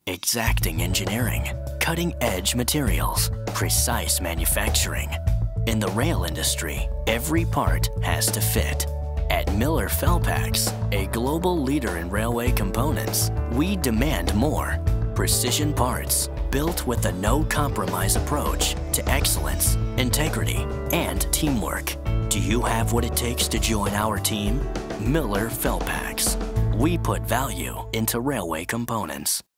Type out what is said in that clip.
Exacting engineering, cutting-edge materials, precise manufacturing. In the rail industry, every part has to fit. At Miller-Felpax, a global leader in railway components, we demand more. Precision parts, built with a no-compromise approach to excellence, integrity, and teamwork. Do you have what it takes to join our team? Miller-Felpax. We put value into railway components.